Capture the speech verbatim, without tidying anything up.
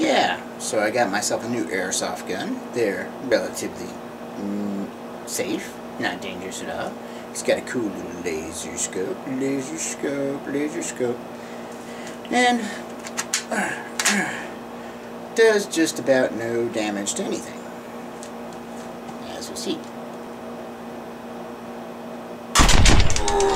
yeah, so I got myself a new airsoft gun. They're relatively mm, safe, not dangerous at all. It's got a cool little laser scope, laser scope, laser scope, and uh, uh, does just about no damage to anything, as you'll see.